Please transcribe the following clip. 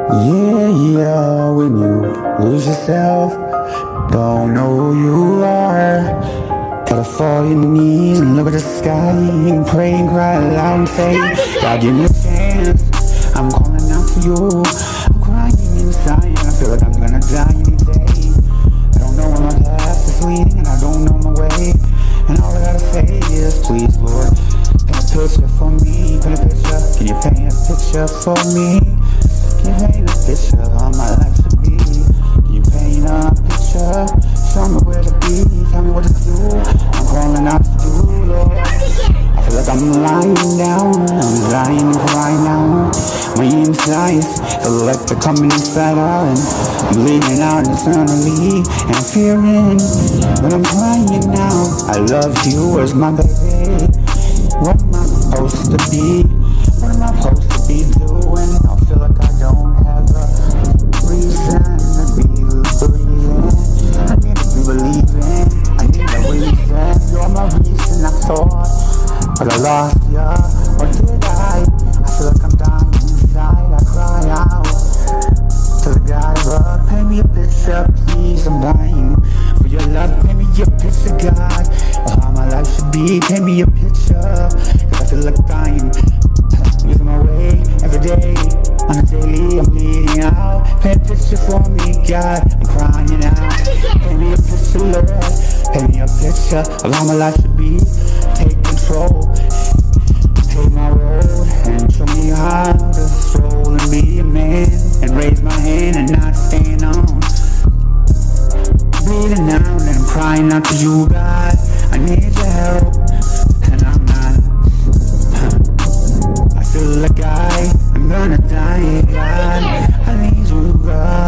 Yeah, when you lose yourself, don't know who you are. Gotta fall on your knees and look at the sky and pray and cry aloud and say, God, give me a chance. I'm calling out to you. I'm crying inside and I feel like I'm gonna die any day. I don't know where my path is leading and I don't know my way. And all I gotta say is, please, Lord, paint a picture for me. Paint a picture. Can you paint a picture for me? Can you paint a picture of how my life should be? Can you paint a picture? Show me where to be, tell me what to do. I'm calling out to you, Lord. I feel like I'm lying down, I'm lying crying out. My insides feel like they're coming inside out, and I'm bleeding out internally and fearing, but I'm crying now. I love you as my baby. What am I supposed to be? What am I supposed to be doing? I feel like I don't have a reason to be breathing. I need to be believing. I need a reason. You're my reason, I thought, but I lost ya. Or did I? I feel like I'm dying inside. I cry out to the God above. Paint me a picture, please. I'm dying for your love. Paint me a picture, God, of how my life should be. Paint me a picture, cause I feel like dying. Losing my way every day. On a daily, I'm bleeding out. Paint a picture for me, God, I'm crying out. Paint me a picture, Lord. Paint me a picture of how my life should be. Take control, take my road, and show me how to stroll and be a man, and raise my hand and not stand on. Bleeding out and I'm crying out to you, God. I need your help, and I'm not. I feel like I'm gonna die, God. I need you, God.